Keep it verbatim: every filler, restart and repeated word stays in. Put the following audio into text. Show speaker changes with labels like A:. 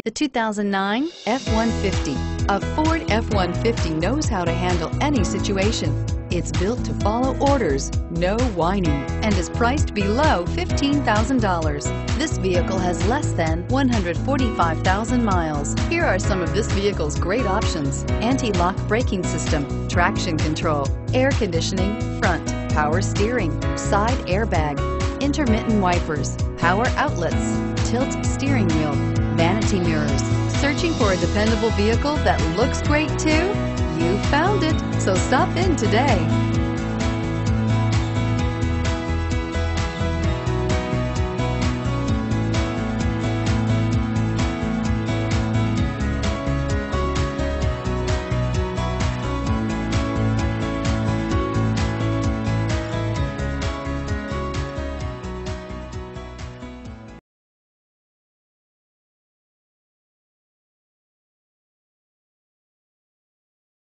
A: The two thousand nine F one fifty. A Ford F one fifty knows how to handle any situation. It's built to follow orders, no whining, and is priced below fifteen thousand dollars. This vehicle has less than one hundred forty-five thousand miles. Here are some of this vehicle's great options: anti-lock braking system, traction control, air conditioning, front, power steering, side airbag, intermittent wipers, power outlets, tilt steering wheel, vanity mirrors. Searching for a dependable vehicle that looks great too? You found it, so stop in today.